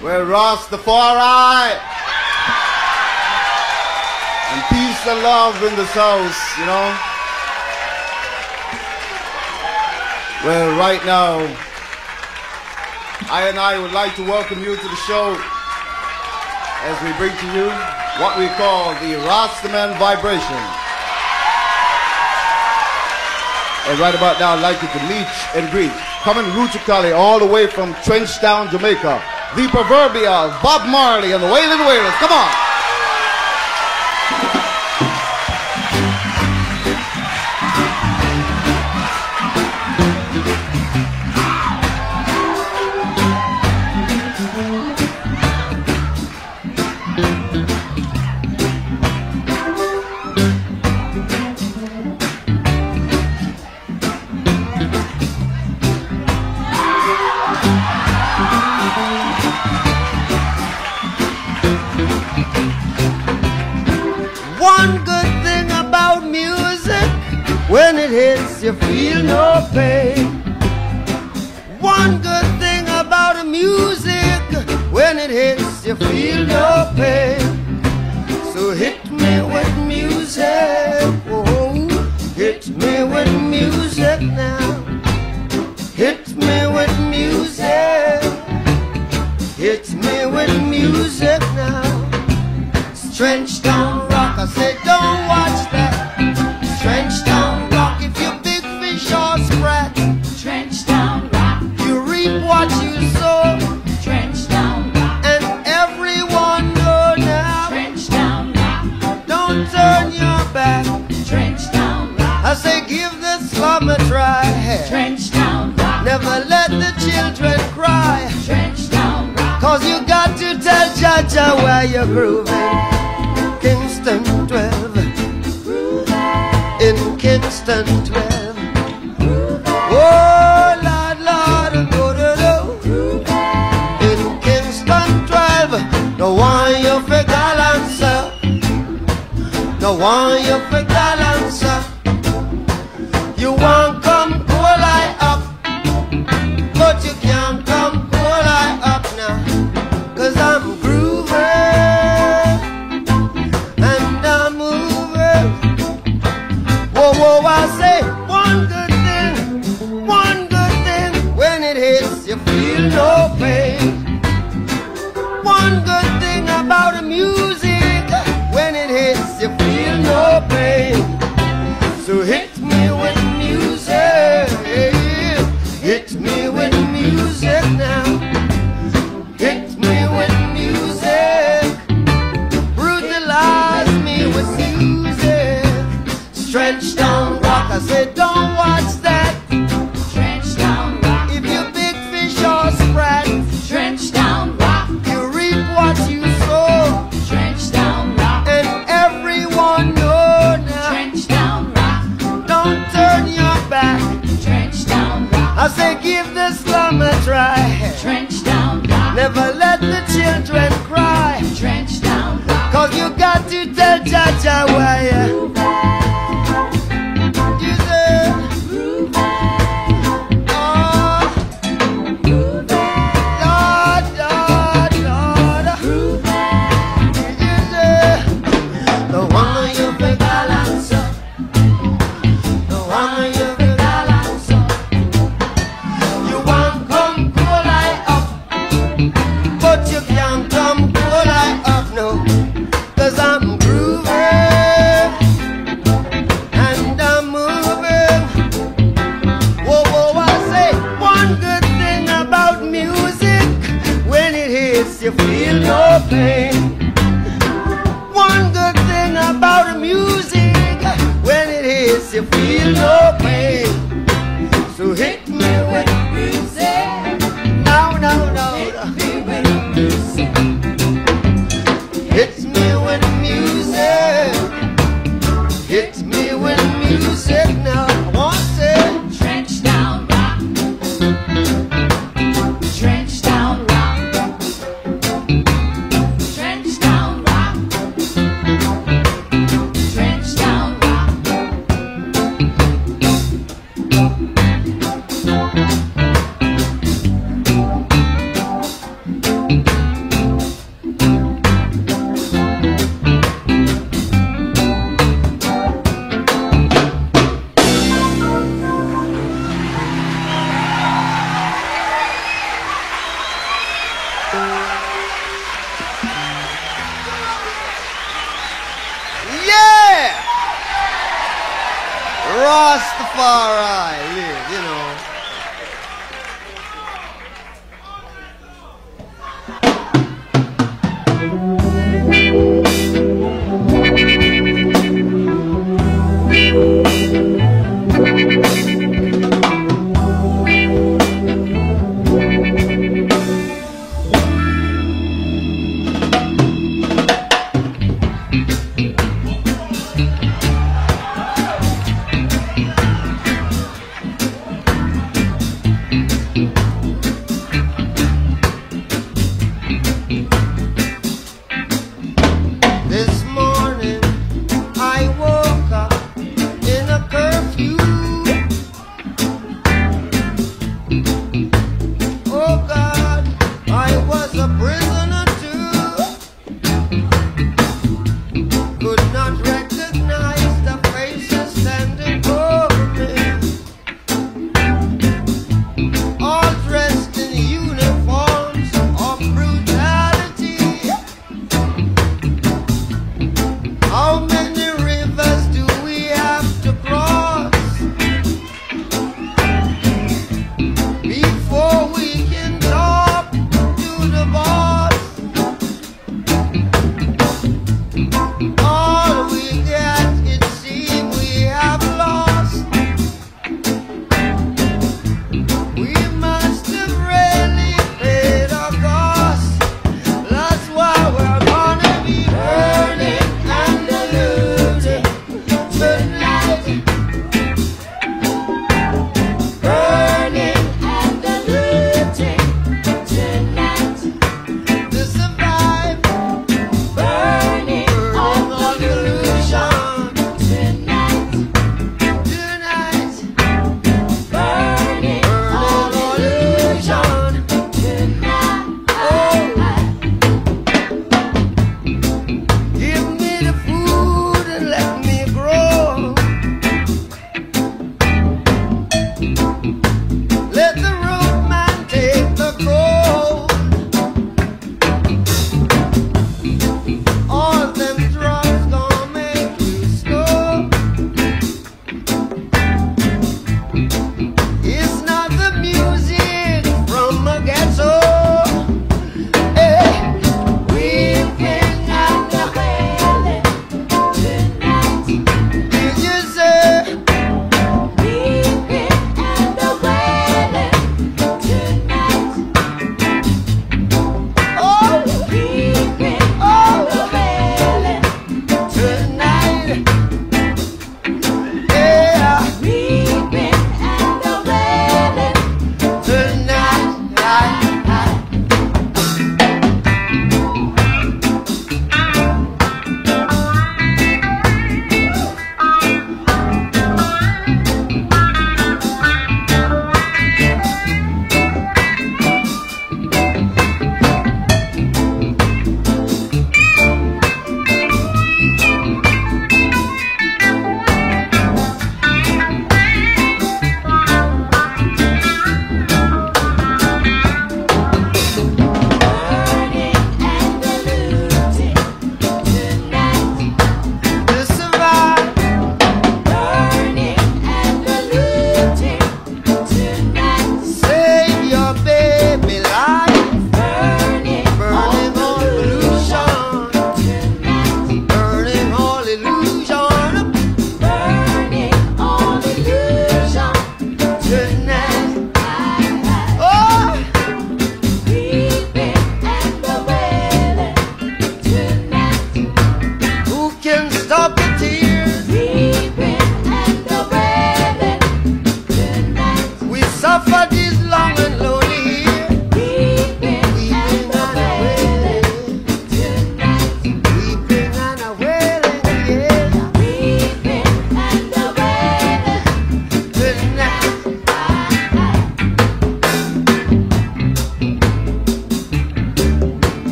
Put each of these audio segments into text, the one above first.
Well, Rastafari and peace and love in this house, you know. Well, right now, I would like to welcome you to the show as we bring to you what we call the Rastaman Vibration. And right about now, I'd like you to meet and greet, coming Ruchicali all the way from Trenchtown, Jamaica, the proverbial Bob Marley and the Wailin' Wailers. Come on. One good thing about music, when it hits you feel no pain. One good thing about music, when it hits you feel no pain. So hit me with music, oh, hit me with music now. Hit me with music, hit me with music now. Trenchtown rock, I say don't watch that. Trenchtown rock, if you big fish or sprat. Trenchtown rock, you reap what you sow. Trenchtown rock, and everyone know now. Trenchtown rock, don't turn your back. Trenchtown rock, I say give the slum a try. Trenchtown rock, never let the children cry. Trenchtown rock, cause you got to tell Jaja where you're grooving. Kingston 12, in Kingston 12. Oh, Lord, Lord, go-do-do. In Kingston 12, no one you for balance up. No one you for balance up. You want come cool I up, but you can't come cool I up now. Cause I'm grooving and I'm moving. Whoa, whoa, I say one good thing, when it hits you feel no pain. One good thing about the music, when it hits you feel no pain. So hit me with music, hit me with music now. Hit me with music, brutalize me with music. Trenchtown rock, I say don't watch that. Trenchtown rock, if you big fish or sprat. Trenchtown rock, you reap what you sow. Trenchtown rock, and everyone know now. Trenchtown rock, don't turn your back. Trenchtown rock, I say give the slum a try. Trenchtown rock, never let the children cry. Trenchtown rock, cause you got to tell Jaja where you say, oh, Lord, Lord, Lord. You say, the one you for balance up. The one you for balance up. You want come cool I up, but you can't come cool I up, no. Cause I'm grooving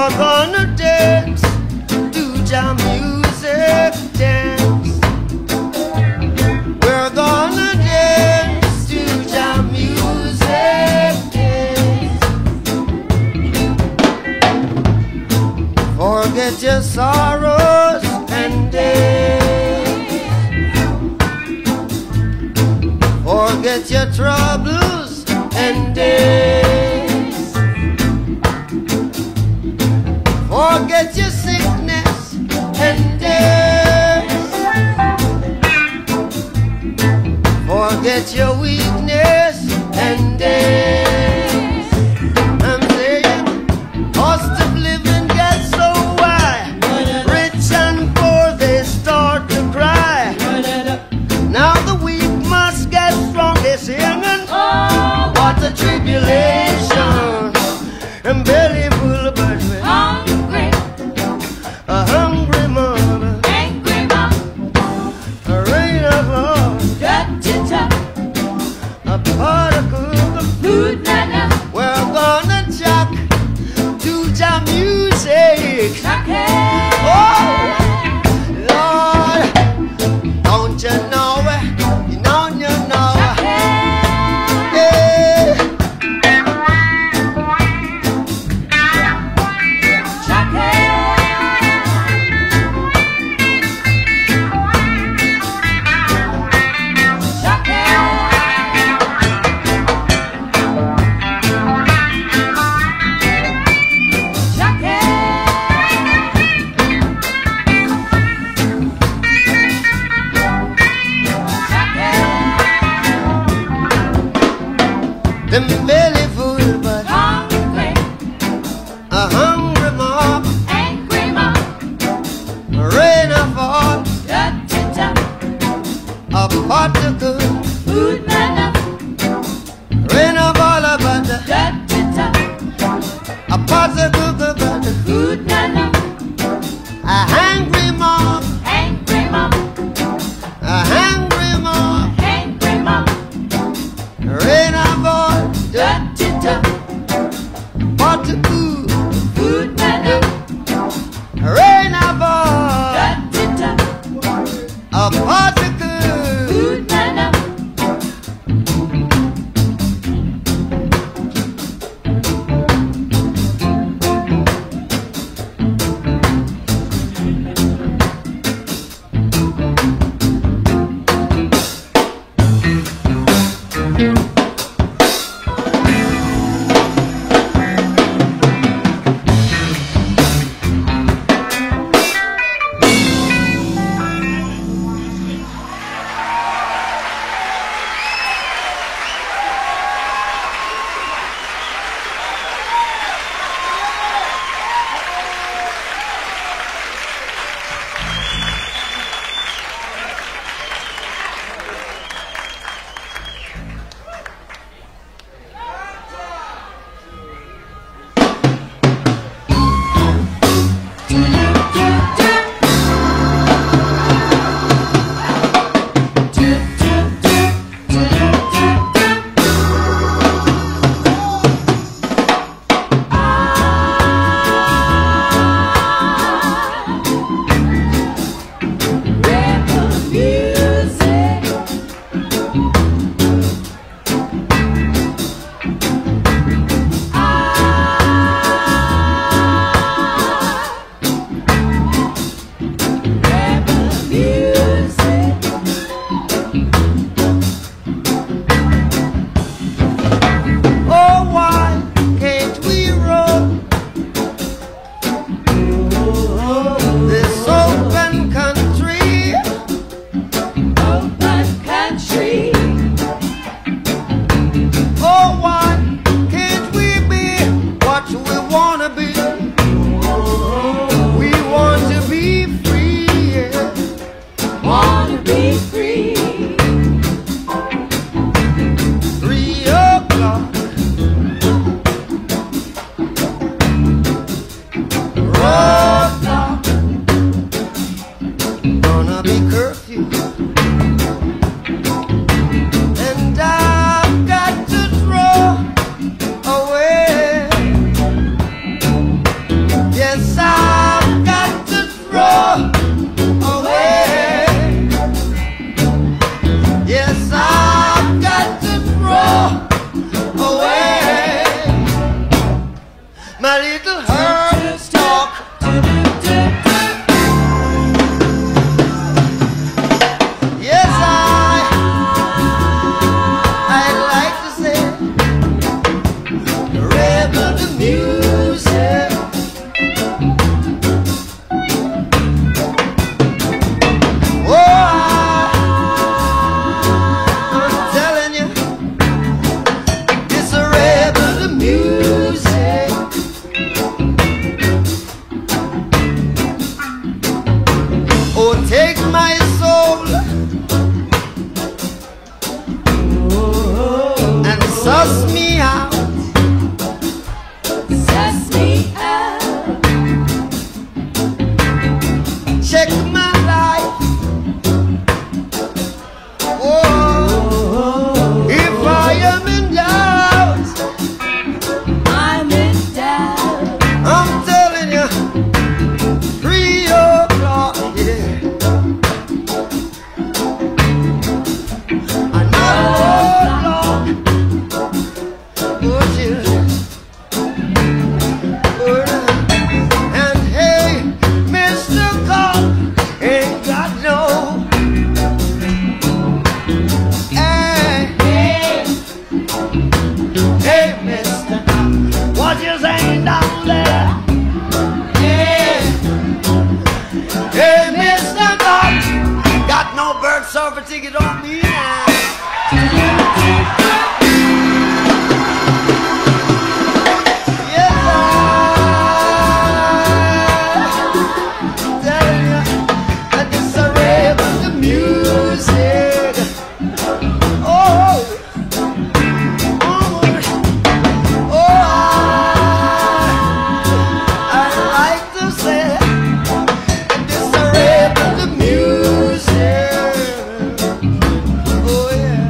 We're gonna dance to jam music, dance. We're gonna dance to jam music, dance. Forget your sorrows and dance. Forget your troubles and dance. Forget your sickness and dance. Forget your weakness and dance. I'm saying, cost of living gets so high. Rich and poor, they start to cry. Now the weak must get strong, they're singing. What a tribulation. And belly full of birds with Hungry, a hungry mama, angry mom, a rain of all, dirty top, a pot of cook. food nana, We're gonna jack to jam music. chocolate. Oh, Lord, don't you know it? You know, you know it. Yeah. Them belly full, but Hungry, a hungry mob, angry mom, a rain of all, dirty top, a pot of good, food nana, rain of all about the, dirty top, a pot of good, but food nana, a hungry mob, angry mom, a hungry mob, angry mom, rain of all, dirty top, pot of good, food nana, rain of all, dirty top, a pot of good. food nana. Oh, take my soul and suss me out. Suss me out. Check my life. Oh, if I am in doubt, I'm in doubt. I'm telling you, 3 o'clock, yeah. Another o'clock, oh, children. And hey, Mr. Cop ain't got no. Hey, Mr. Cop, what you saying down there? Hey, Mr. Cop, got no bird surfer ticket on me now. Yes, I'm telling you that this a rave of the music. Oh, I like to say that this a rave of the music. Oh yeah.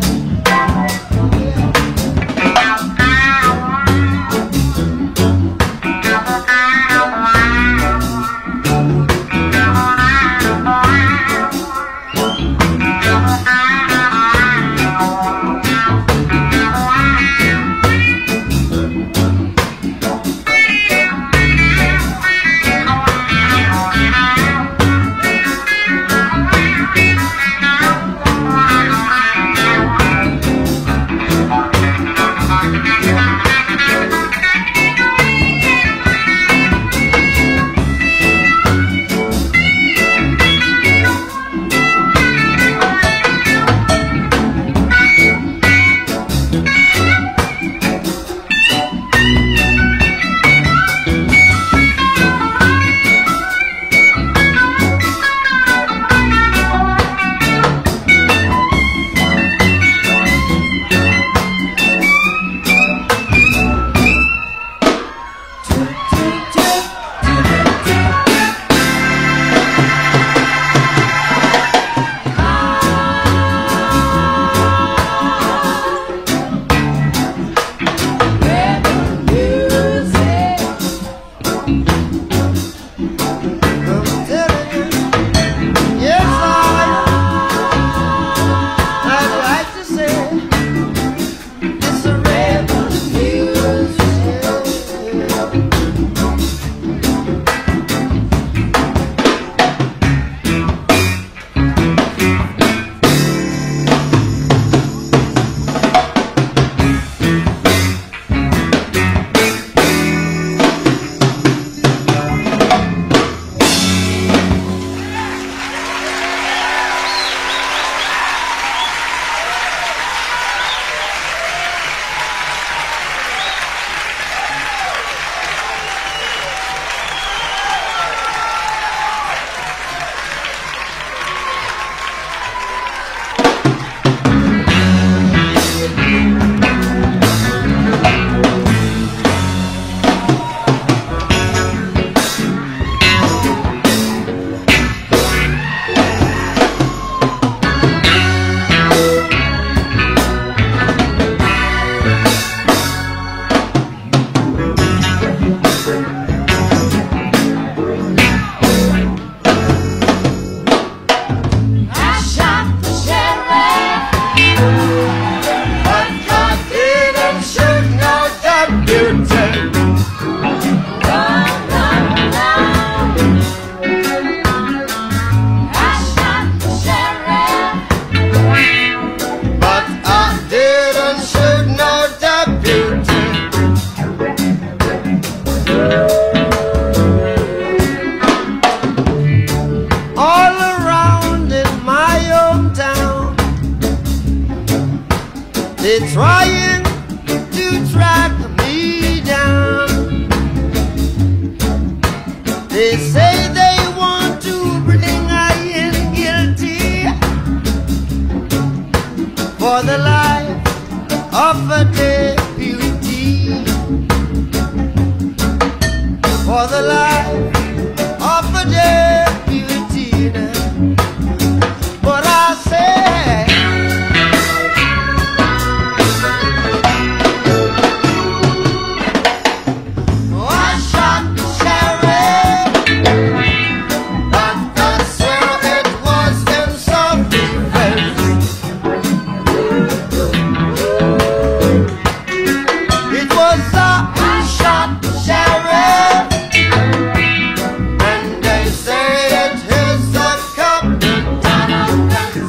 They're trying to track me down. They say they want to bring I in for the life of a deputy, for the life of a deputy. But I say, oh, I shot the sheriff, but I swear it was in self-defense. It was I shot the sheriff, and they say it is a self-defense.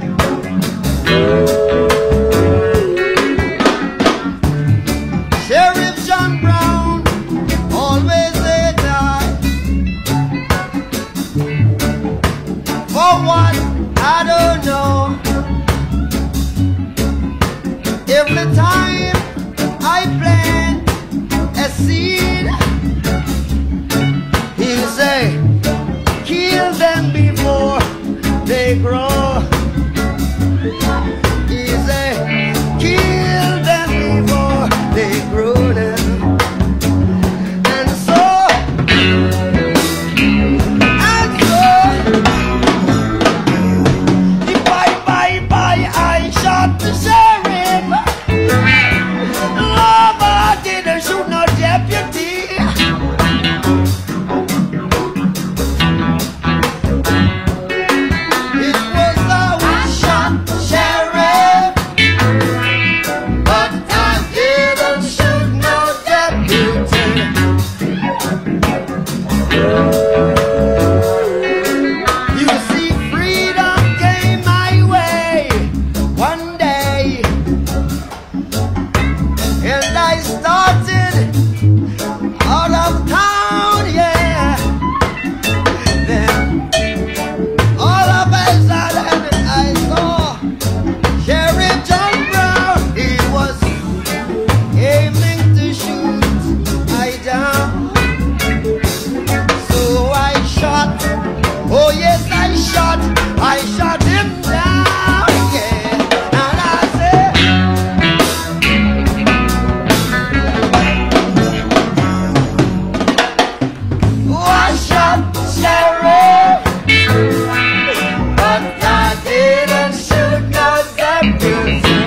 Sheriff John Brown always they die. For what? I don't know. Every time I plant a seed, he'll say, kill them before they grow. He'll say, kill them before they grow them. And so, I shot the sheriff. Love, I didn't shoot no deputy. It was I shot the sheriff, but I didn't shoot no deputy. You see, freedom came my way one day, and I started out of town, yeah. Then all of a sudden I saw Sheriff John Brown. He was aiming to shoot I down. So I shot, oh yes I shot him down, yeah. And I said, oh, I shot the sheriff, but I didn't shoot no deputy.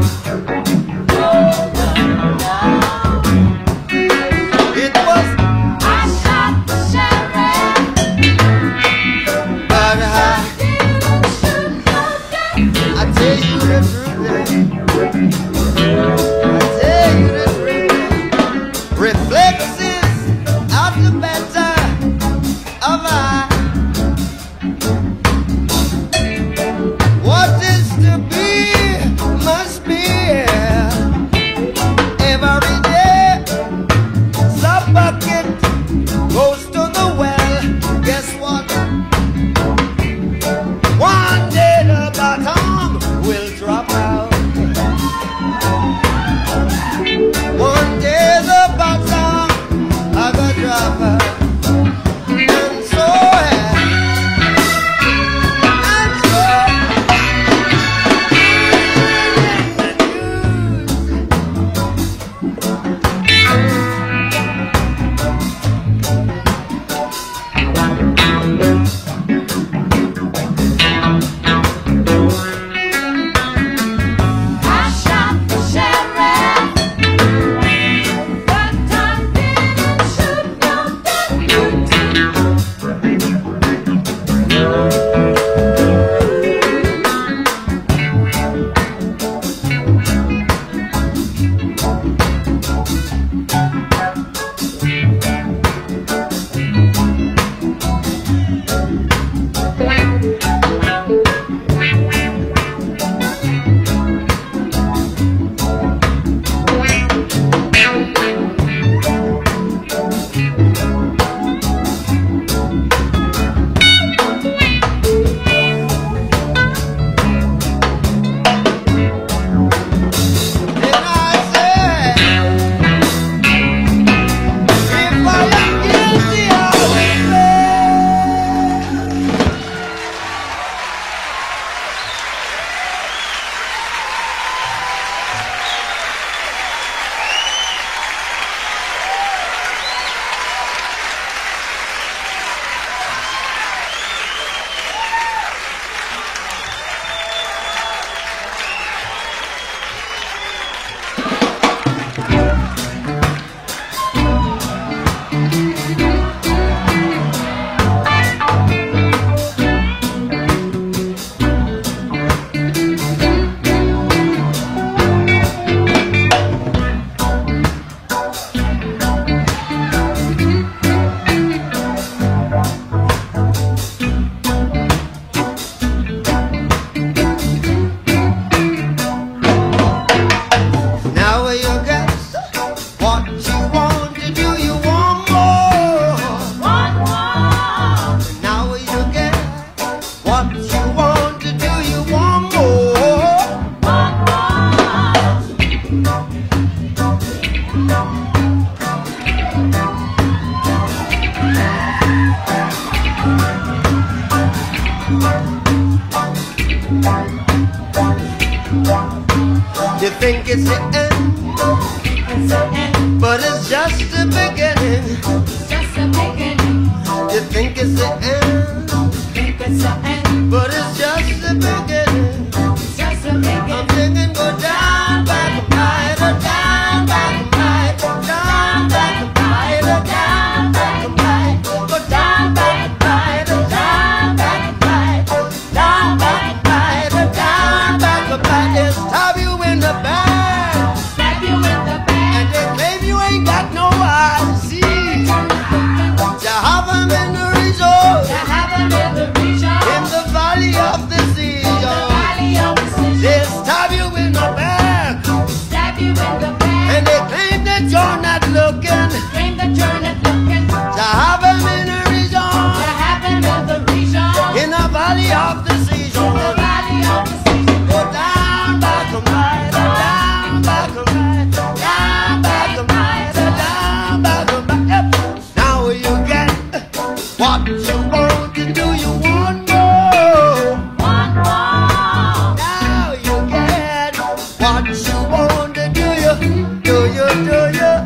It was I shot the sheriff, but didn't shoot no I tell you the truth, I tell you the truth. Reflexes of the better of I. What is to be must be. Every day, some bucket goes to the well. Guess what? One day the bottom will drop out. One day the bottom I got drop out. And so I shot the sheriff, but I didn't shoot no it's the end, but it's just the beginning. You think it's the end, but it's just the beginning. I'm thinking go down, back and rider, down, back and rider, down, back and rider, down, back and rider, go down, back and rider, down, back and rider, down, back and rider, down, back and rider. Stab you in the back, and they claim you ain't got no eyes to see. You have them in the resort, in the valley of the sea. They stab you in the back, and they claim that you're not looking. To have them in the region, in the valley of the sea. Go down, back and rider, down, back and rider, down, back and rider, down, back and rider. Now you get what you want, do you want more? Now you get what you want, do you? Do you? Now,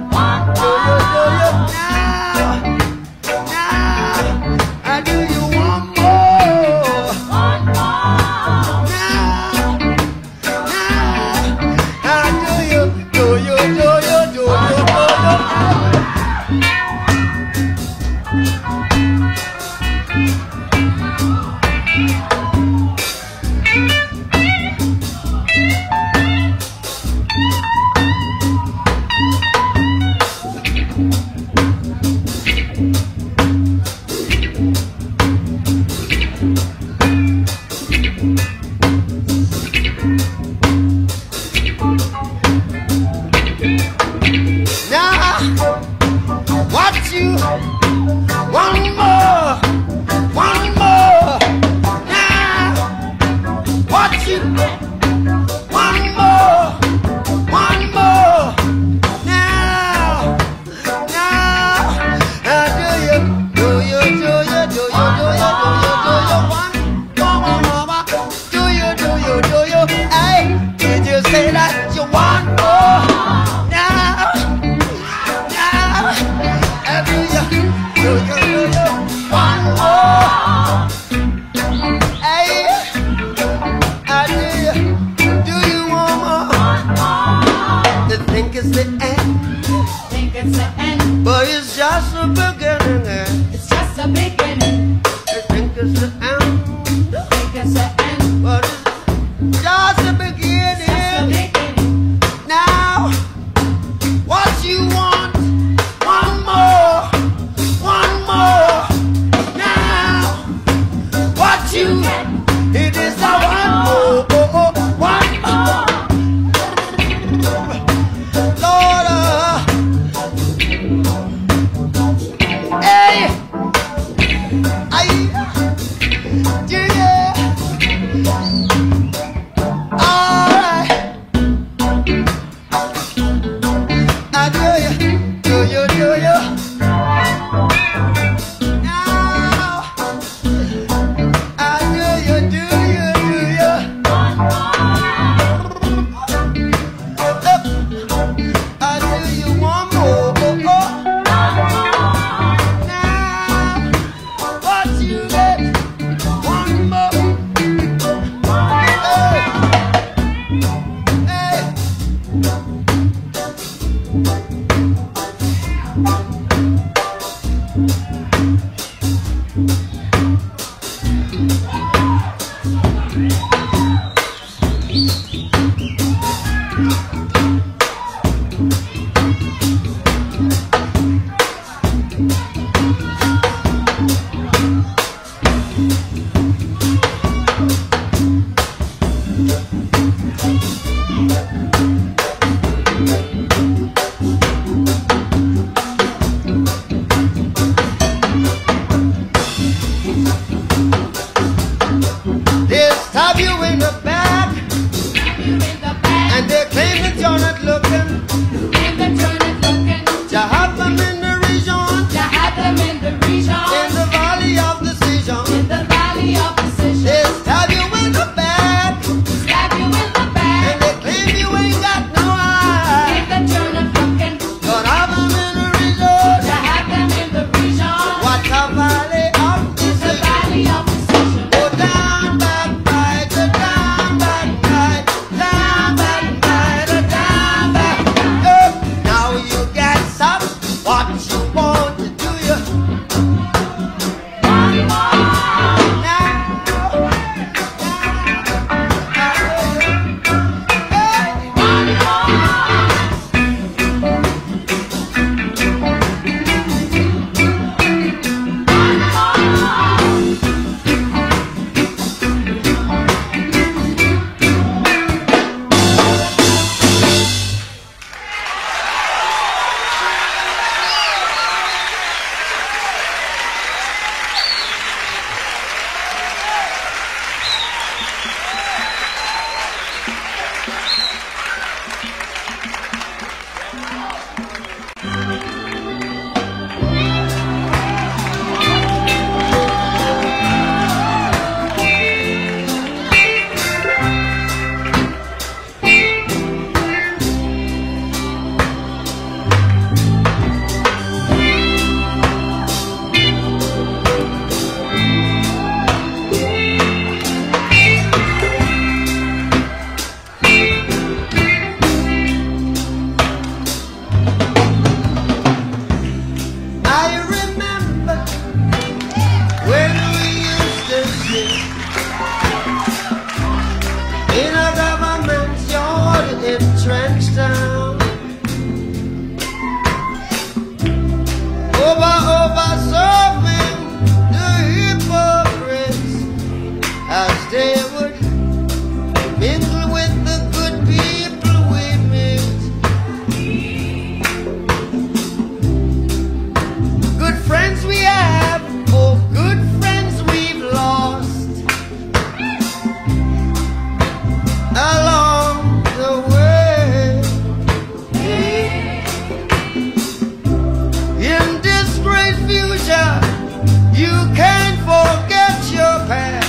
do you want more? Now, do you? Now, what you one more? Now, what you one more? Now, do you hey, did you say that you want more? Now, do you want more? Hey, do you want more? You think it's the end, but it's just the beginning. You think it's the end, but it's just the beginning. Now, what you want? One more. Now, what you? It is a one more. Lord, hey, yeah. Alright, do you? Now, do you? Do you want more? Now, what you get? One more. Hey. They stab you in the back, and they claim that you're not looking. You have them in the region, in the valley of decision. They stab you in the back, and they claim you ain't got no as they would mingle with the good people we meet. Good friends we have, oh good friends we've lost along the way. In this great future, you can't forget your past.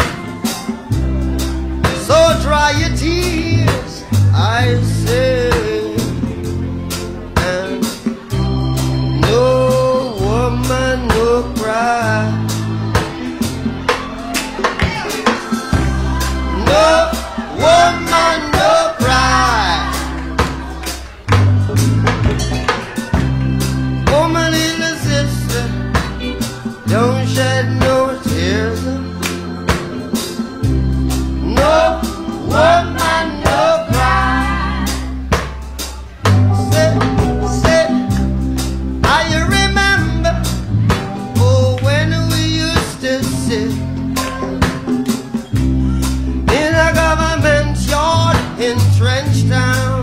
So dry your tears, I say, and no woman, no cry. No woman, no cry. Oh, my little sister, don't shed no tears. No woman, no cry. Say, I remember, oh, when we used to sit in a government yard in Trenchtown,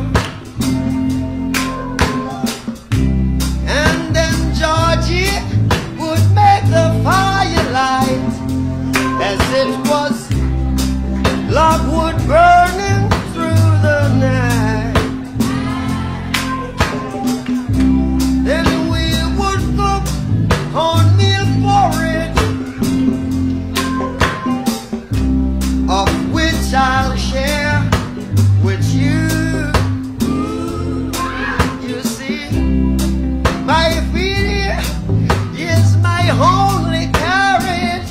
and then Georgie would make the firelight as it was logwood burning through the night. Then we would cook cornmeal porridge, of which I'll share with you. You see, my feet is my only carriage.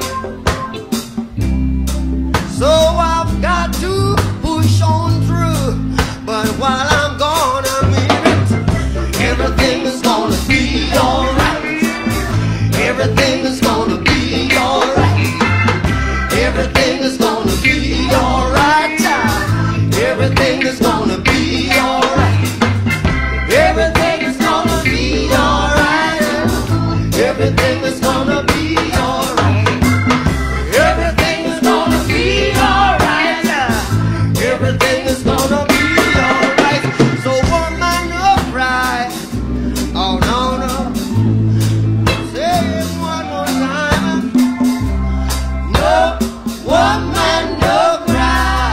So I've got to push on through. But while I'm gone a minute, everything is gonna be alright. Everything is gonna be alright. Everything is gonna be alright, child. Everything is gonna be alright. Everything is gonna be alright. Everything is gonna be alright. Everything is gonna be alright. Everything is gonna be alright. So woman, no cry. Oh no, no. Say it one more time. No woman, no cry.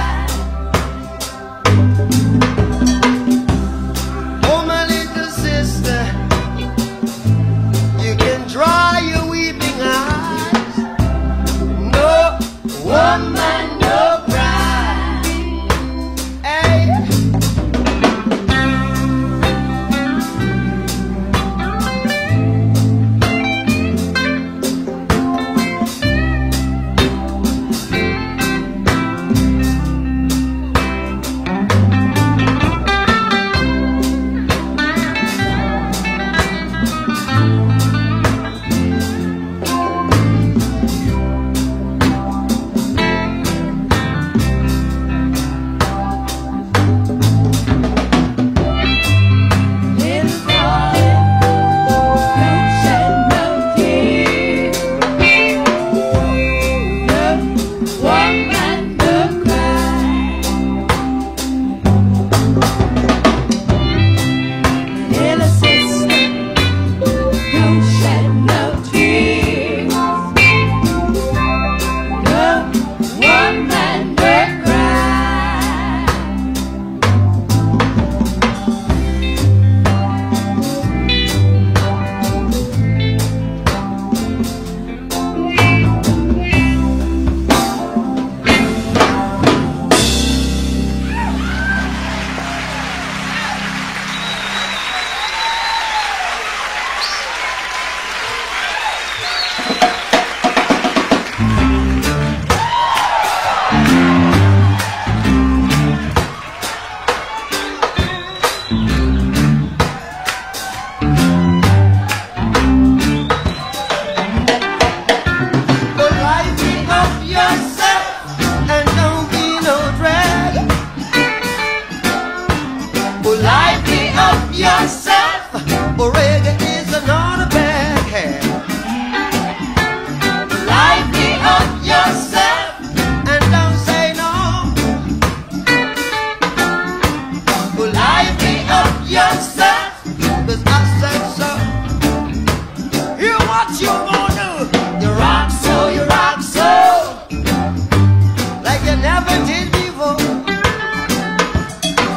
Oh my little sister, you can dry your weeping eyes. No woman, no cry. Hey.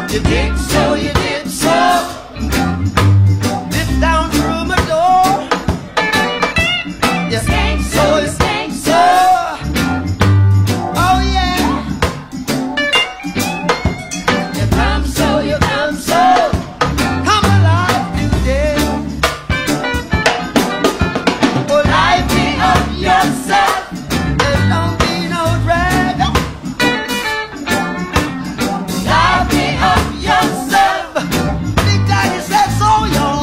You did so, you did so. Dip down through my door. You Stank so, you stank so. so. Oh yeah. You come so, you come so. Come alive today. Oh, light me up yourself. There don't be no drag. Light me up yourself. Big Daddy said so, y'all.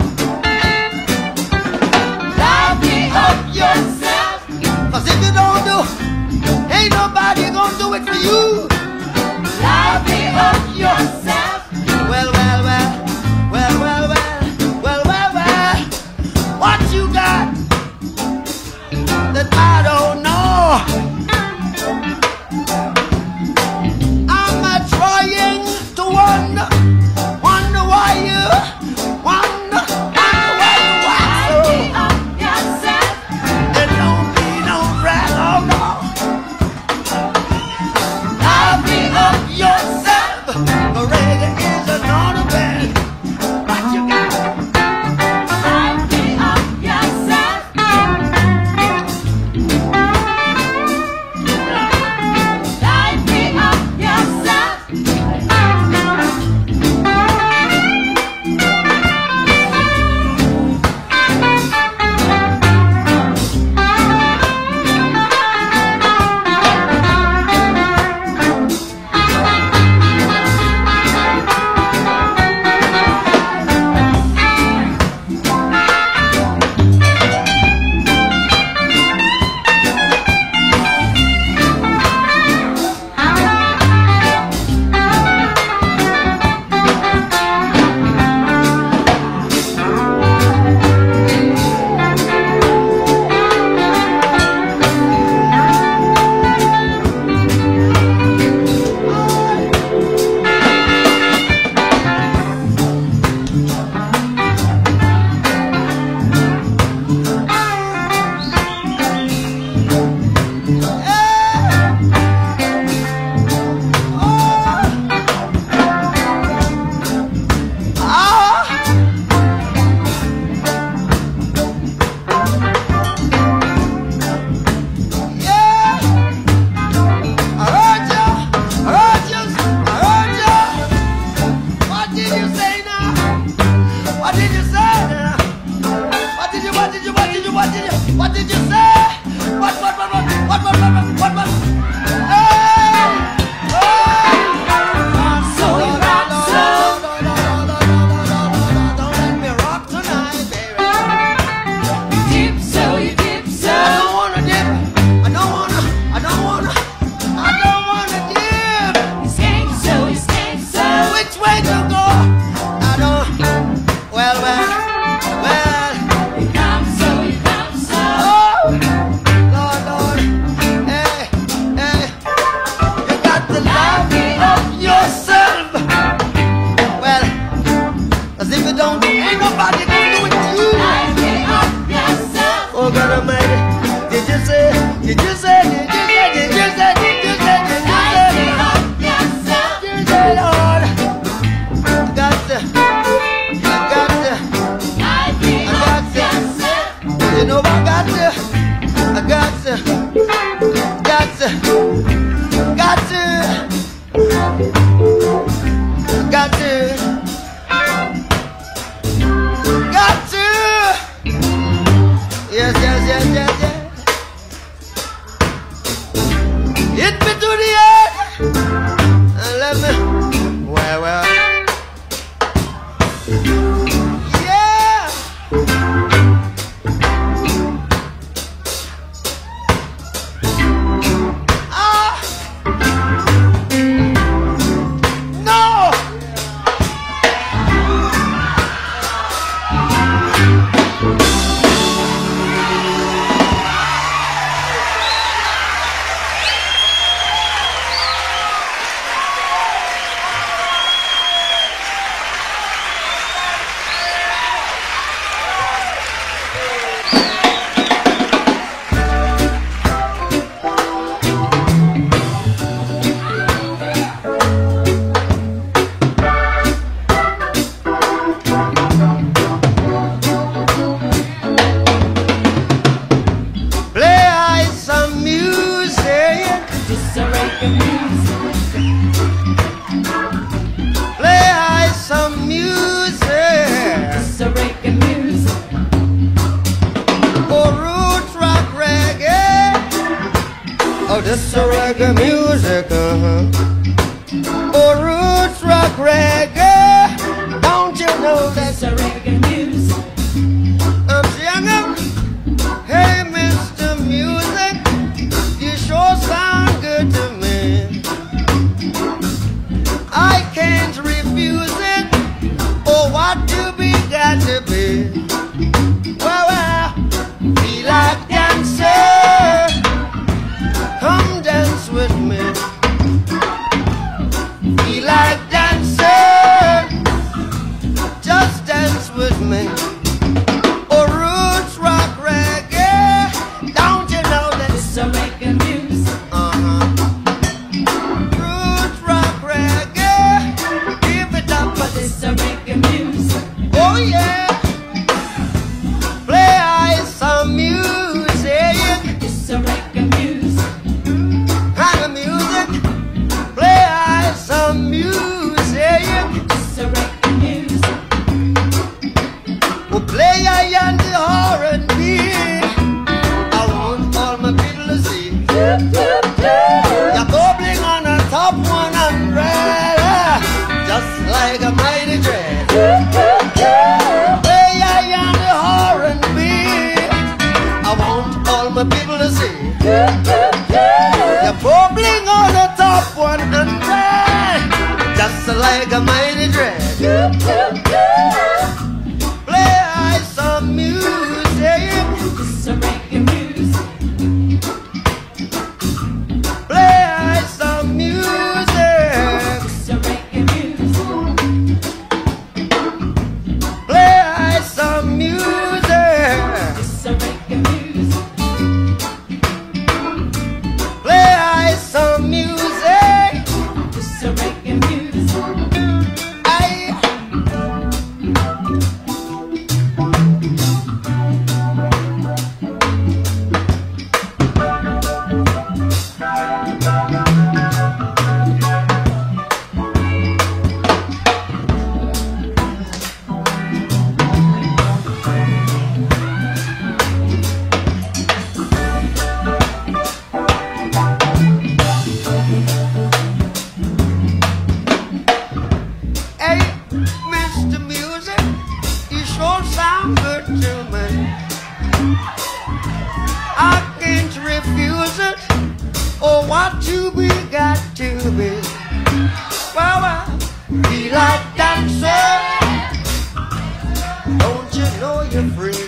Light me up yourself. 'Cause if you don't do, ain't nobody gonna do it for you. Light me up yourself. Well, well, well, well, well, well, well, well, well. What you got that I don't know? I'm trying to wonder why you, wonder why you Light want me so. up yourself. There don't be no drag, oh no. Light me up Yourself, the reggae is an honor band. What you got? Light me up yourself. Light me up yourself. What did you say? What? So you rock so. Don't let me rock tonight, baby. Dip so, you dip I so. don't wanna dip. I don't wanna dip. You stank so, you stank so. Which way to go? I don't. Well. You come so, you come so. Oh, Lord. Hey. You got to love me up yourself. Well, as if you don't, ain't nobody gonna do it to you. Light me up yourself. Oh, God Almighty. Did you say? Light me up yourself. Lord. I got to. Light me up yourself. You know I got to. Got to. Yes. Hit me to the end and let me. Well. Yeah. No. reggae music. Play I some music. It's a reggae music. Oh, roots rock reggae. Oh, this a reggae music, Oh, roots rock reggae. Don't you know It's that's a reggae music. I'm singing? Hey, Mr. Music, you sure sound good to me. I can't refuse it. Oh, what you be got to be? Well, feel like dancing. Come dance with me. Feel like dancing. Just dance with me. Oh, roots rock reggae. Don't you know that It's a reggae music. Roots rock reggae. Give it up, but It's a reggae music. oh yeah. Play I some music. It's a reggae music. Kind of music. Play I some music. It's a reggae music. Well, play I and the R&B. I want all my people to see. You're bubbling on the top 100, just like a mighty dread. Play I and the R&B. I want all my people to see. You're bubbling on the top 100, just like a mighty dread. Play I some music. It's a reggae music. Play I some music. It's a reggae music. Play I some music. It's a reggae music. Play I some music. It's a reggae music. I Hey, Mr. Music, you sure sound good to me. I can't refuse it. Oh, what you be got to be. Well, I feel like dancing. Don't you know you're free?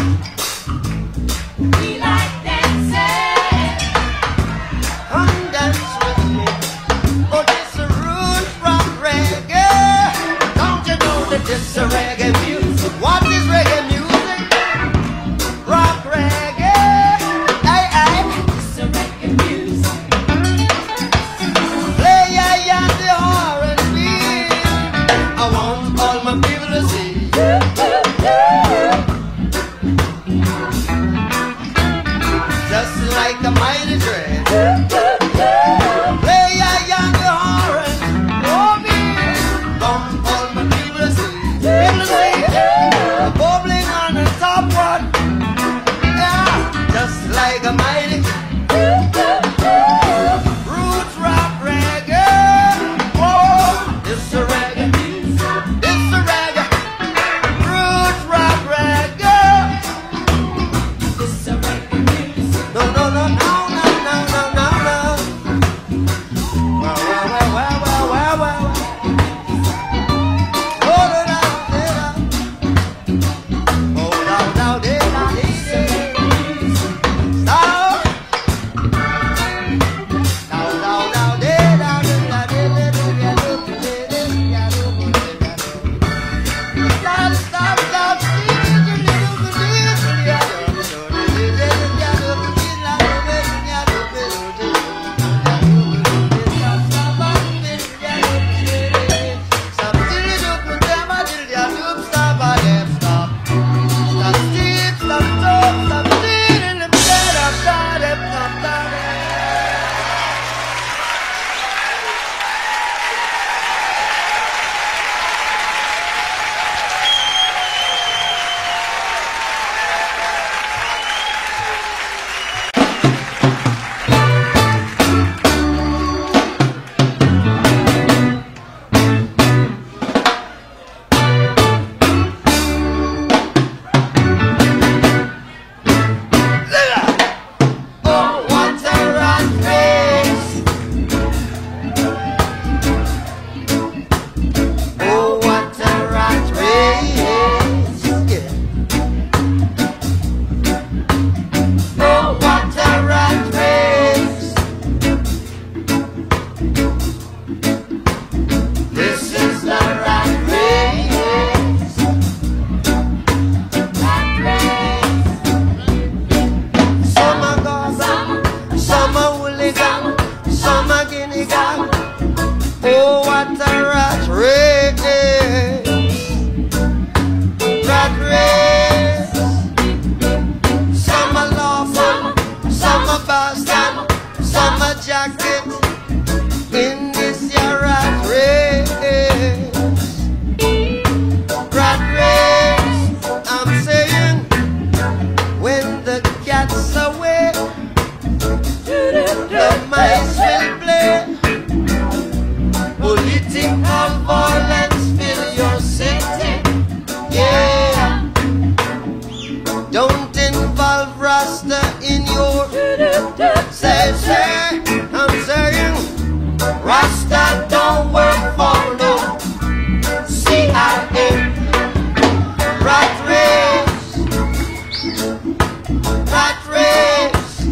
We like dancing. Come dance with me. Oh, this a roots rock reggae. Don't you know that this a reggae music? What is reggae music? Rock reggae. Hey, hey. It's a reggae music. Play I and the R&B. I want all some a guinea gag. Oh, what a rat race, rat race. Some a laughing, some a bastard, some a jacket in this year rat race. Rat race, I'm saying, when the cat's away, the mice will play. Political violence fill your city, yeah. Don't involve Rasta in your say, I'm saying, Rasta don't work for no CIA. Rat race, rat race,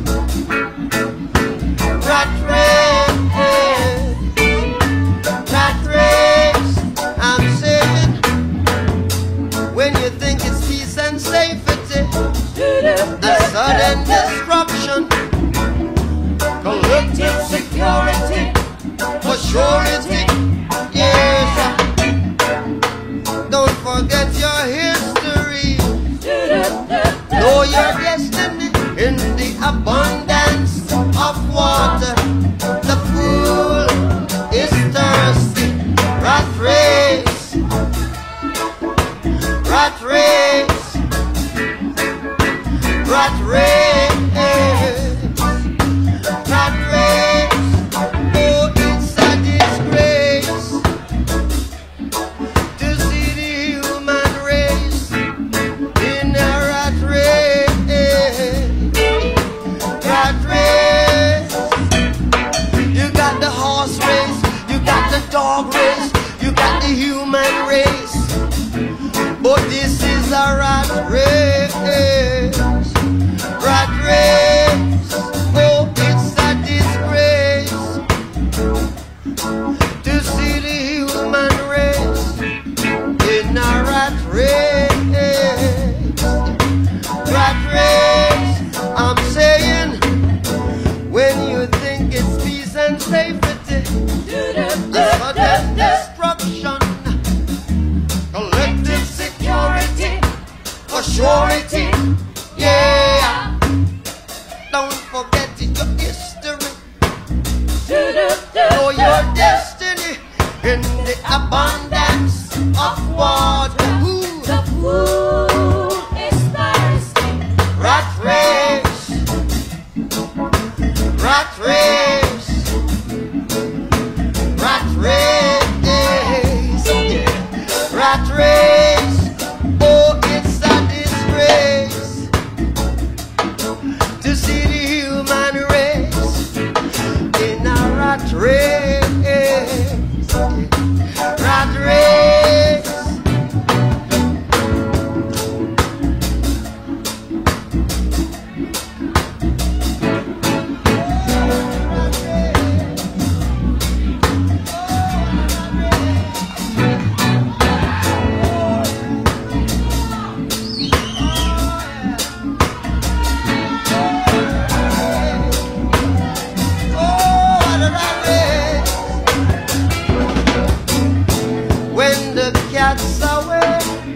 rat race, rat race. I'm saying, when you think it's peace and safety, the sudden destruction, collective security, for surety, yes. Don't forget your history. Know your destiny in the abundance of water. The fool is thirsty. Rat race, rat race, rat race, rat race. Oh, it's a disgrace to see the human race in a rat race. Rat race. You got the horse race, you got the dog race, you got the human race. But this is a rat race. Rat race. Oh, it's a disgrace to see the human race in a rat race. Rat race. I'm saying, when you think it's peace and safety, the sudden destruction, collective security, for surety, yeah. Don't forget your history. Know your destiny in the abundance of water. Ooh. The fool is thirsty. Rat race, rat race, rat race, rat race. Oh, it's a disgrace to see the human race in a rat race, rat race. When the cat's away,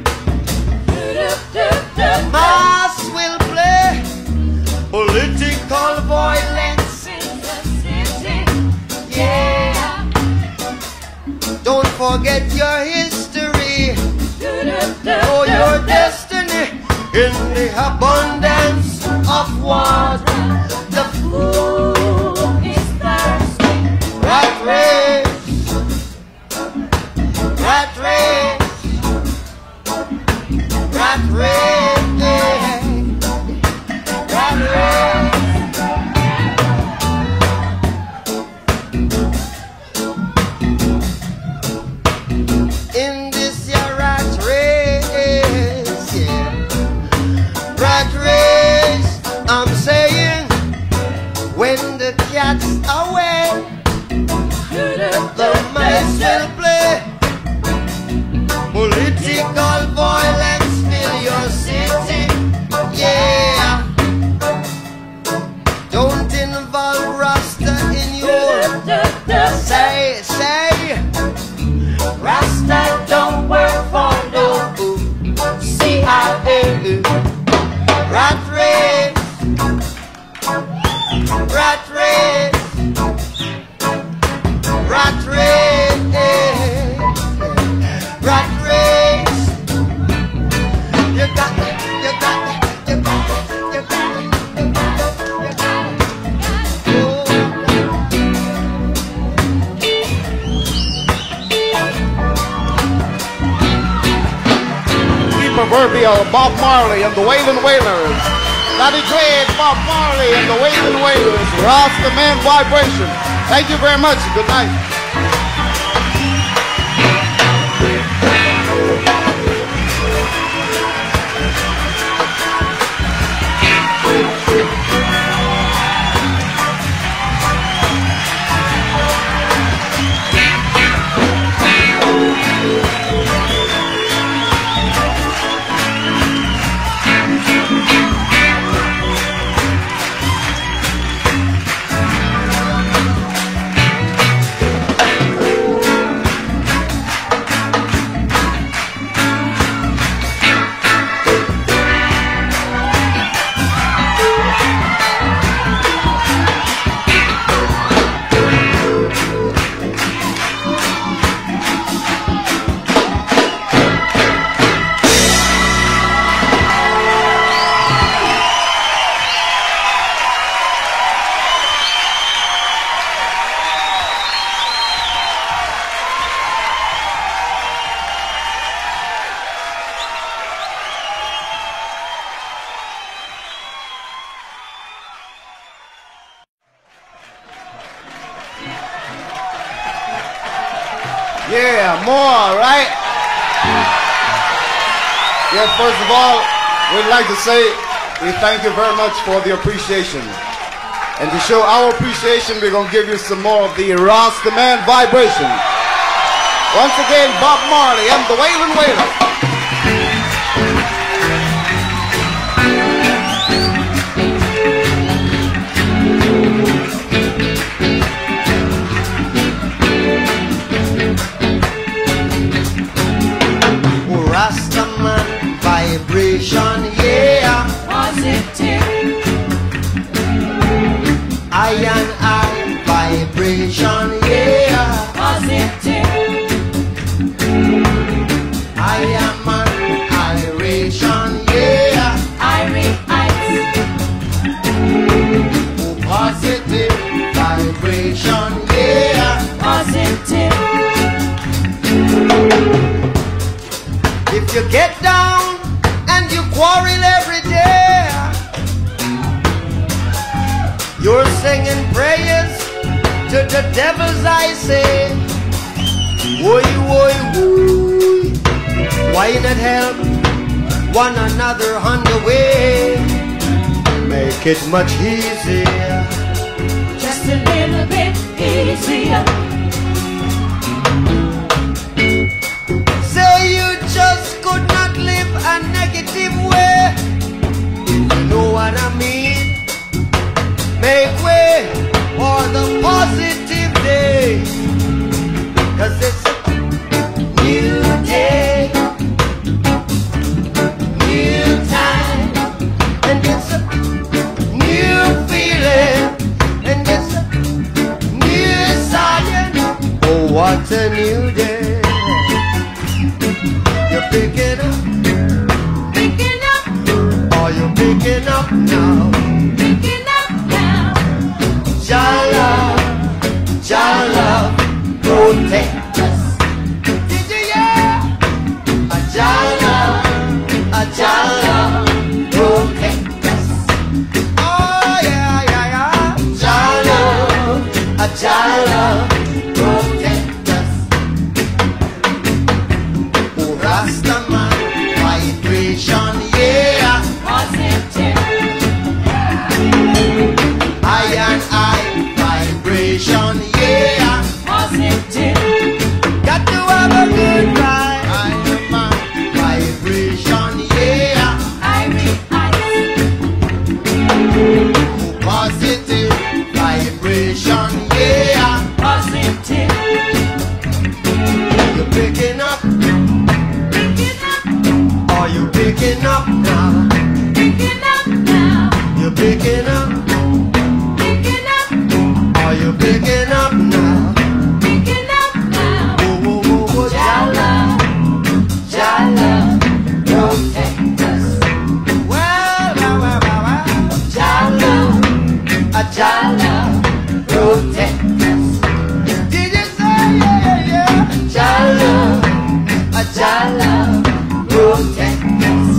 mass will play. Political violence In the city, yeah. Don't forget your history. Know your destiny in the abundance of water. The Fool is thirsty. rat race, rat race, rat race, rat race. In this year rat race, yeah. Rat race, I'm saying. proverbial Bob Marley and the Waylon Wailers. That is great, Bob Marley and the Waylon Wailers. Rasta Man Vibration. Thank you very much. Good night. Yeah, more, right? Yeah, first of all, we'd like to say we thank you very much for the appreciation. And to show our appreciation, we're going to give you some more of the Rasta Man Vibration. Once again, Bob Marley and the Waylon Wailers. Rastaman vibration, yeah. Positive. I vibration, yeah. Positive. I am an iration, yeah. Positive vibration, yeah. Positive. If you get down and you quarrel every day, you're singing prayers to the devils, I say. Woy, woy, woy. Why not help one another on the way? Make it much easier. Just a little bit easier. Say you just could not live a negative way. You know what I mean? Make way for the positive day. 'Cause it's a new day, new time, and it's a new feeling, and it's a new science. Oh, what a new day. You're picking up, Picking up, are you picking up now? picking up now. Jala, Jala, protect us. Did you hear? A Jala, protect us. Oh yeah, yeah, yeah. Jala, protect us. Oh, Rastaman vibration, yeah. Positive. I vibration, yeah. Positive. Got to have a good vibe. I am a vibration, yeah. Positive vibration, yeah. Positive. You're picking up, Picking up, are you picking up now? picking up now. You're picking up, Picking up, are you picking up now? picking up now. Whoa, whoa, whoa, whoa, Jala, protect us. Well, Jala, protect us. Did you say yeah, yeah, yeah? Jala, protect us.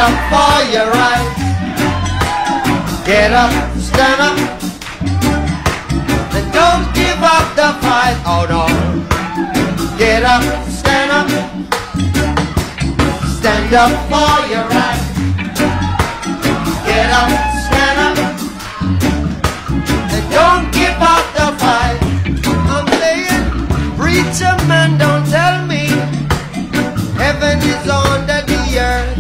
up for your rights. Get up, stand up, and don't give up the fight. Oh no. Get up, stand up, stand up for your rights. Get up, stand up, and don't give up the fight. I'm saying, preacher man, don't tell me heaven is under the earth.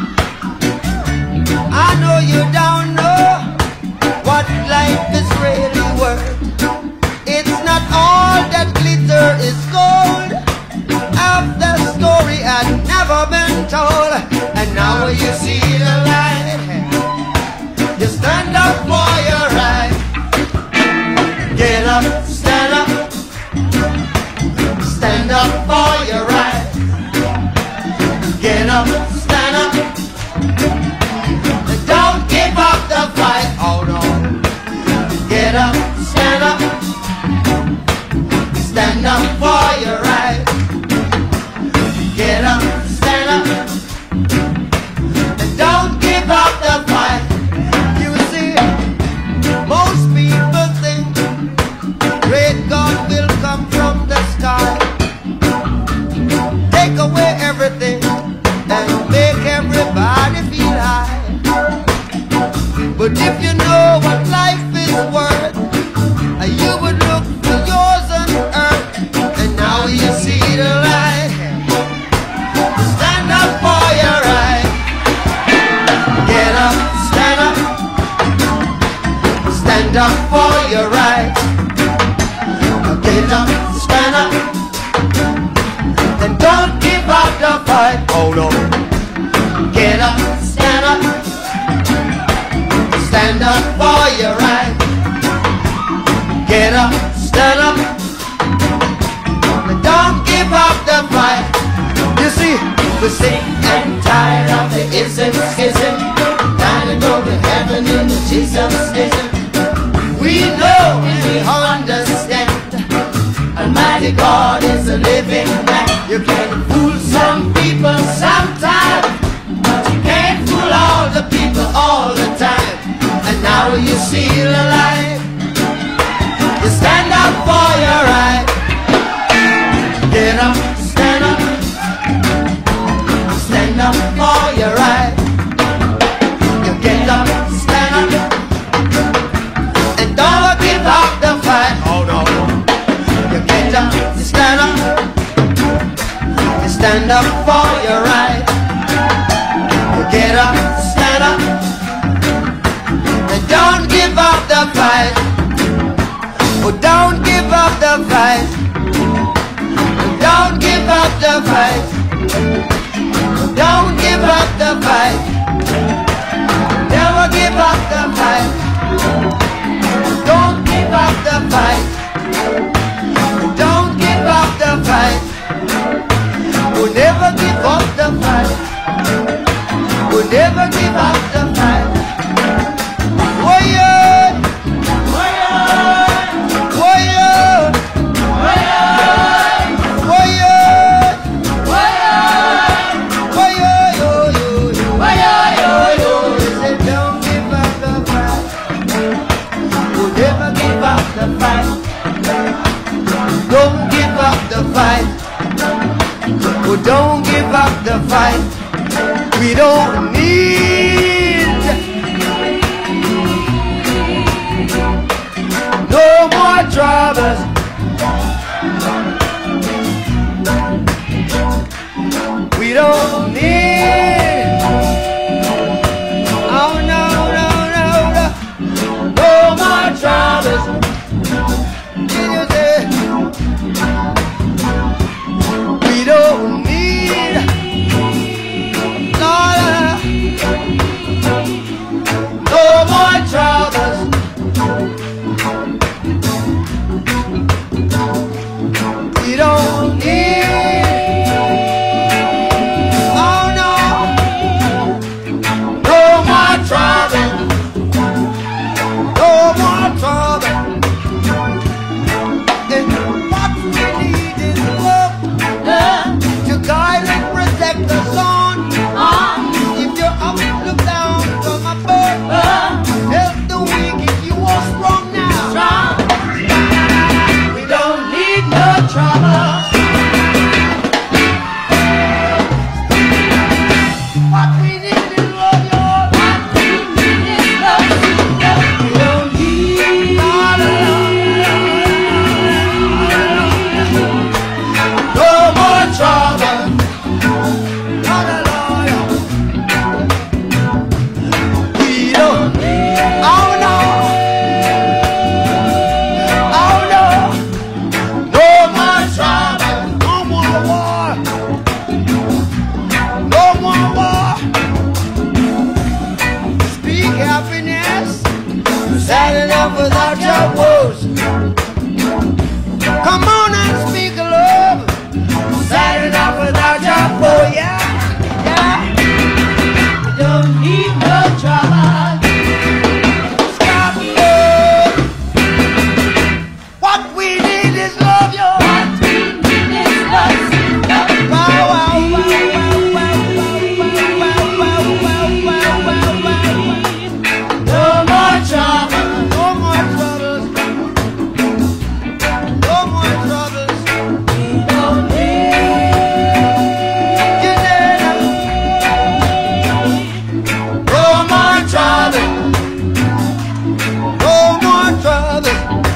I know you don't know what life is really worth. It's not all that glitter is gold. Half the story had never been told, and now you see the light. You stand up for your right. Get up, stand up, stand up for your right. Get up, stand up, and don't give up the fight. Oh no. Get up, stand up, stand up for your right. Get up, stand up, and don't give up the fight. You see, most people think great God will come from the sky, take away everything and make everybody feel high. But if you know what life is worth, you would look for yours on earth, and now you see the light. Stand up for your right. Get up, stand up, stand up for your right. Get up, stand up, and don't give up the fight. Oh no. Get up, stand up, stand up for your right. Get up, stand up, and don't give up the fight. You see, we're sick and tired of the ism, schism, time to go to heaven in the Jesus ism. We know and we understand Almighty God is a living man. You can fool some people sometimes, but you can't fool all the people all the time. And now you see the light. You stand up for your right. Get up, stand up, stand up for your right. You get up, stand up, and don't give up the fight. Oh no. You get up, you stand up, you stand up for your right. You get up, stand up, and don't give up the fight. Oh, don't give up the fight. Don't give up the fight. Don't give up the fight. Never give up the fight. Don't give up the fight. Don't give up the fight. We'll never give up the fight. We'll never give up the fight. Don't give up the fight. Oh, don't give up the fight. We don't need no more troubles. We don't need, oh no, no, no, no, no more troubles. We don't need, Lord, sad enough without your woes. Come on and speak of love, sad enough without your foe. Yeah, yeah. Don't need no trouble. Stop love. What we need is love, yo. What we need is love. Wow, wow, wow, wow, No more trouble. no more troubles, no more troubles. Don't need You know, no more trouble, no more trouble.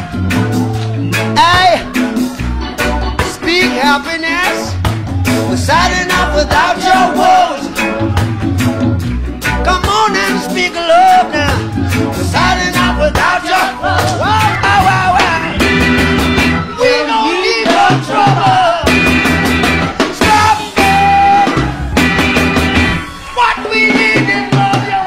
Hey, speak happiness. We're sad enough without your woes. Come on and speak love now. We're sad enough without your woes. Wow, wow, wow, wow. We don't need no trouble. Stop it. What we need is love, yo.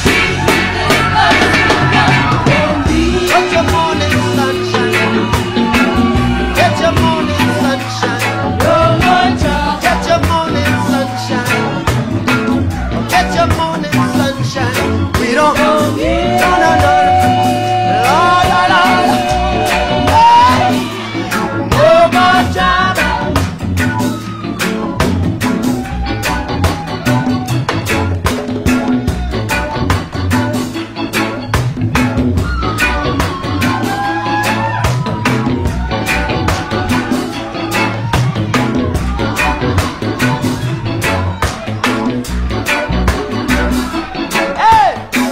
Get your morning sunshine. Get your morning sunshine. no more trouble. Get your morning sunshine. Get your morning sunshine. We don't no, no, no, no. La, la, la, la. Hey. No more trouble. Hey.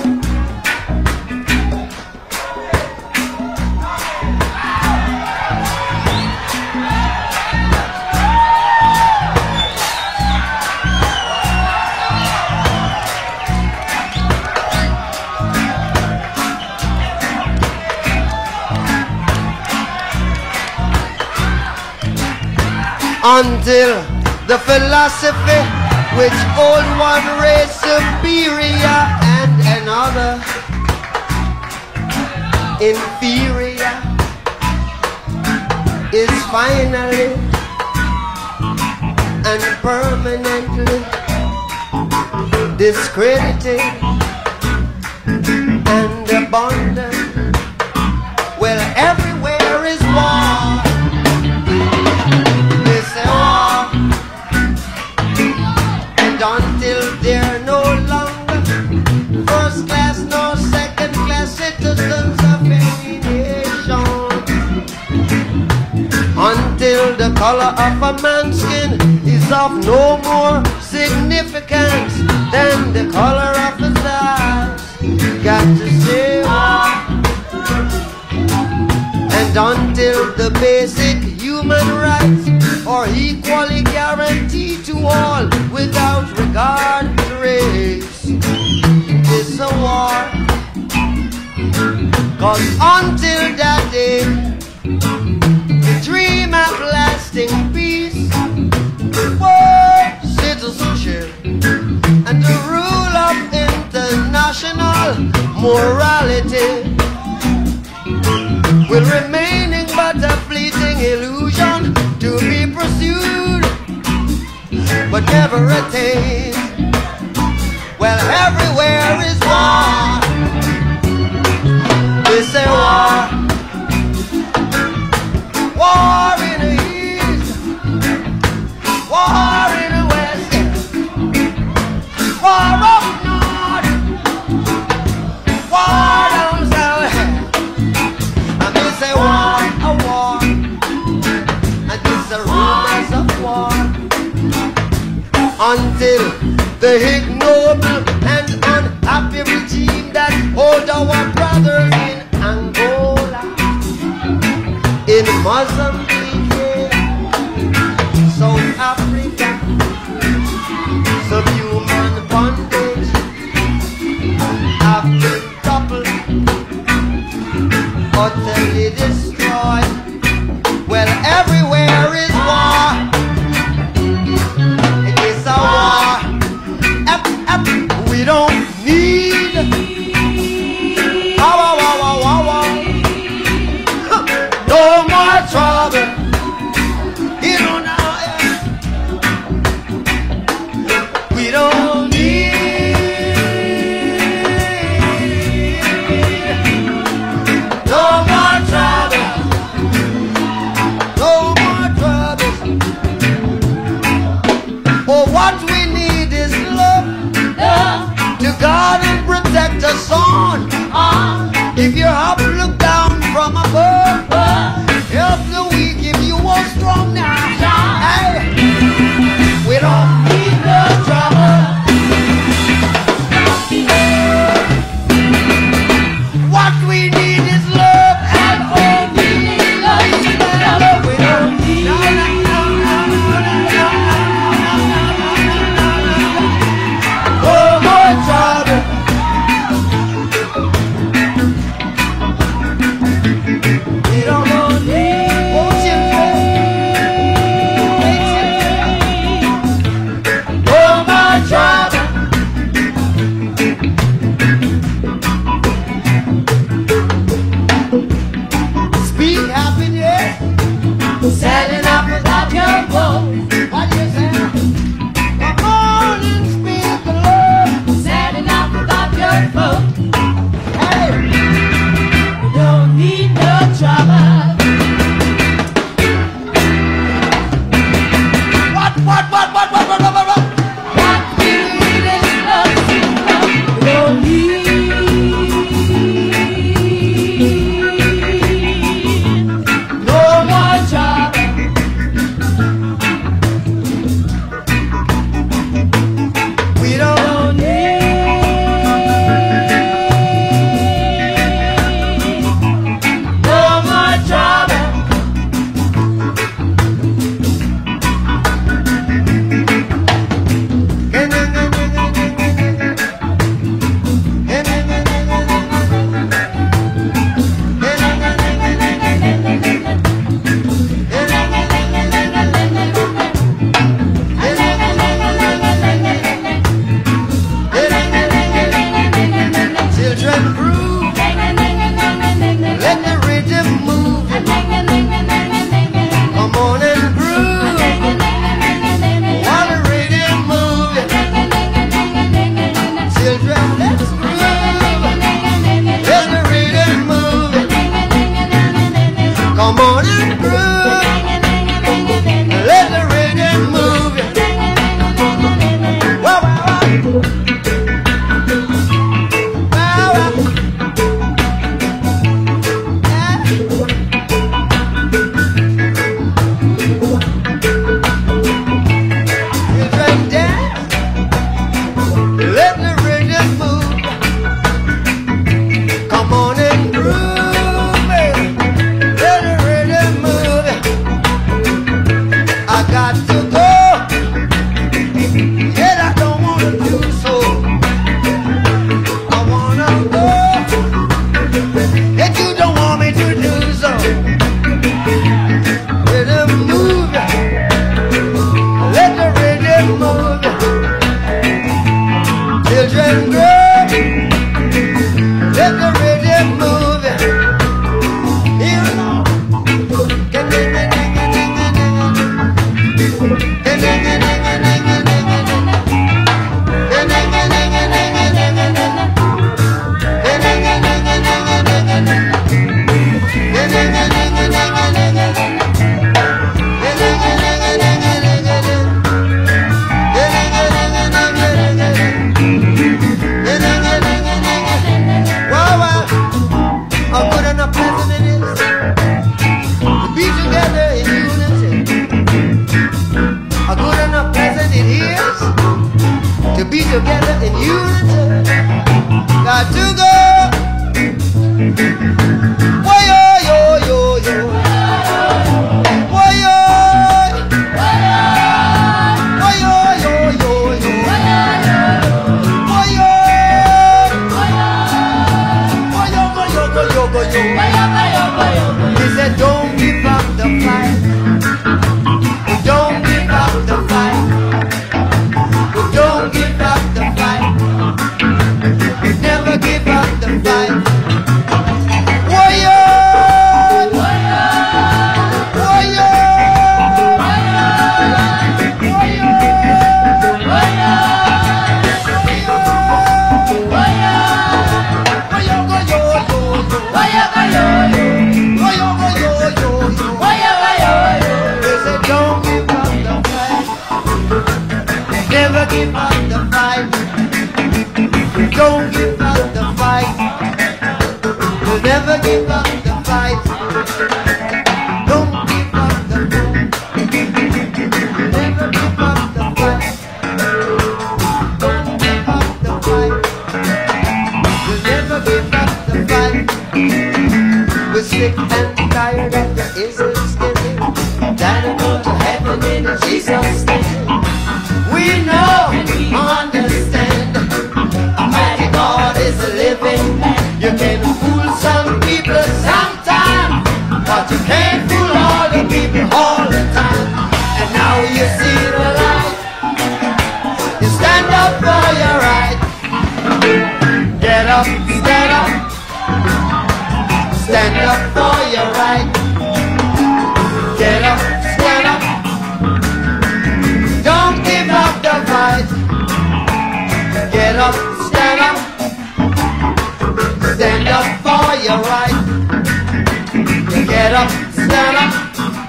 Until the philosophy which hold one race superior and another inferior is finally and permanently discredited and abandoned. Well, everywhere is war. They say war. And until they're no longer first class nor second class citizens of any nation, until the color of a man's skin is of no more significance than the color of his eyes, got to say war. And until the basic human rights are equally guaranteed to all without regard to race, it's a war. 'Cause until that day, the dream of lasting peace, world citizenship, and the rule of international morality will remaining but a fleeting illusion to be pursued but never attained. Well, everywhere is war. They say war. War in the east, war in the west, war up north, war down south. And they say war, a war, and it's the rumors of war. Until the ignoble and unhappy regime that hold our brothers in Angola, in Mozambique, South Africa, subhuman bondage have been toppled, utterly destroyed. Well, everywhere is war. It is a war. We don't need need is love. And all we need is love. We don't need no more trouble. We don't need ocean no more trouble. Speak happiness. selling up without your vote. What you say? Come on and speak the love. Selling up without your vote. Hey, We don't need no trouble. what? What we need is love. We don't need No no more trouble. we don't No more trouble. Children groove, let the rhythm move. Come on and groove, while the rhythm move. Children, let's groove, let the rhythm move. Come on and groove, let the rhythm move. Wow, wow, wow. Wow, wow. Children dance, let the rhythm move. Come on and groove, baby. Let the rhythm move. I got to go, yet I don't want to do so. I wanna go, yet you don't want me to do so. Rhythm move, let the rhythm move. Children grow, let the rhythm move. You know. Wow, wow. How good and how pleasant it is to be together in unity. How good and how pleasant it is to be together in unity. Got to go. Why yo yo yo yo. Why yo. Why yo yo yo yo. Why yo. Why yo go yo go yo go yo. He said, don't give up the fight. Don't give up the fight. Don't give up the fight. Never give up the fight. Warrior! Warrior! Warrior! Never give up the fight. Don't give up the fight. You'll never give up the fight. Don't give up the fight. Never give up the fight. Don't give up the fight. You'll never give up the fight. sick and tired and you isn't skinny, then go to heaven in Jesus' name. We know and we understand Almighty God is a living man. You can fool some people sometime, but you can't fool all the people all the time. And now you see the light, you stand up for your right. Get up, stand up, stand up for your right. Get up, stand up, don't give up the fight. Get up, stand up, stand up for your right. Get up, stand up,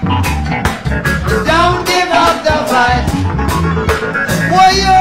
don't give up the fight. Warrior!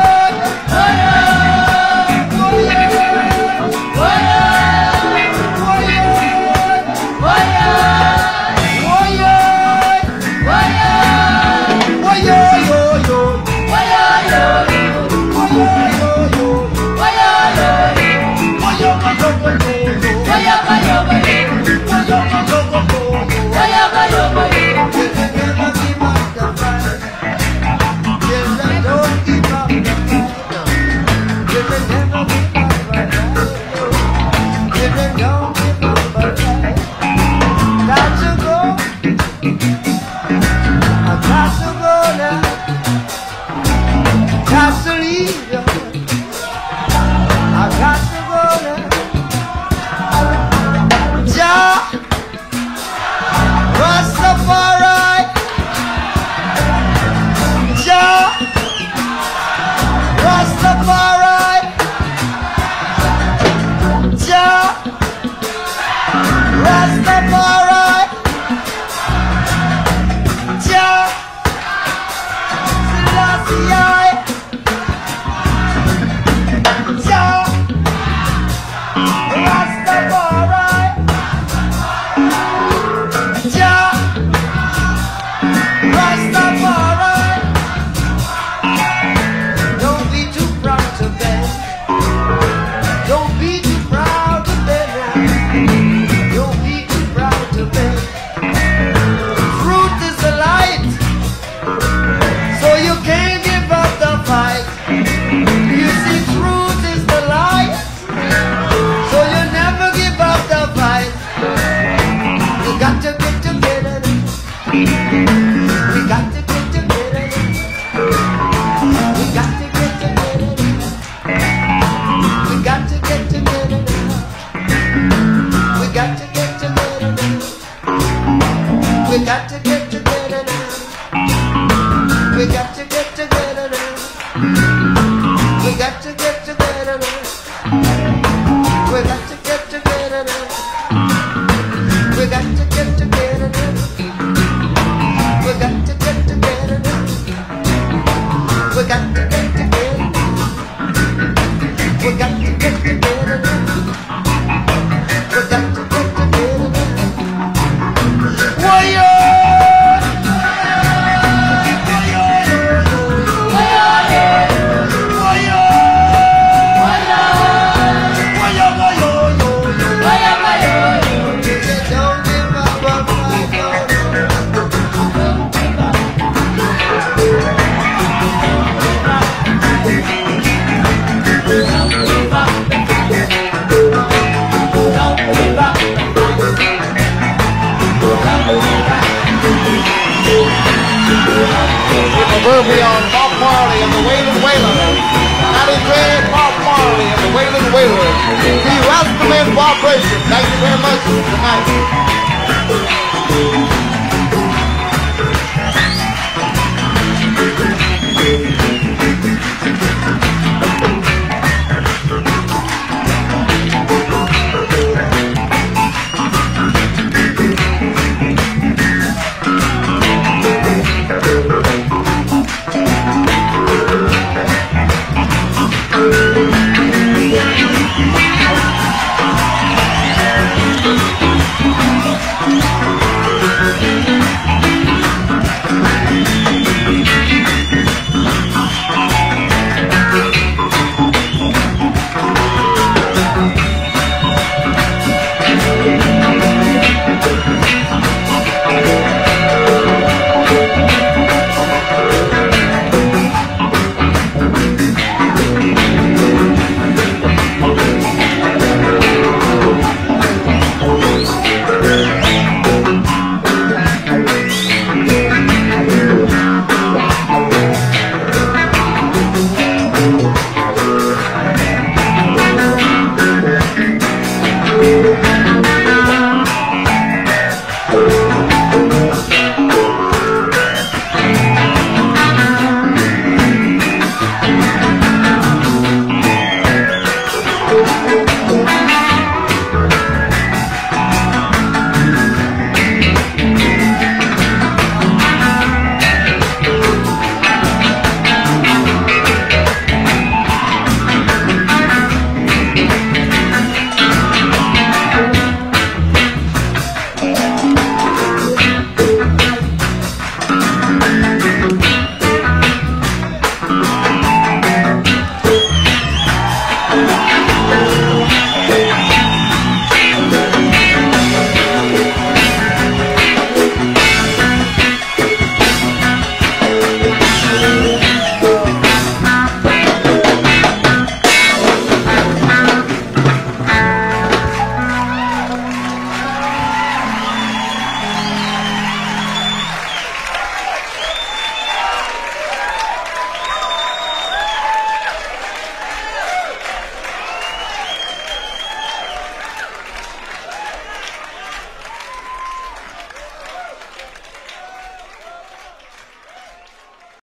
Proverbial Bob Marley and the Wailin' Wailers. Patty Craig, Bob Marley and the Wailin' Wailers. The Rastaman Vibration. Thank you very much. Good night.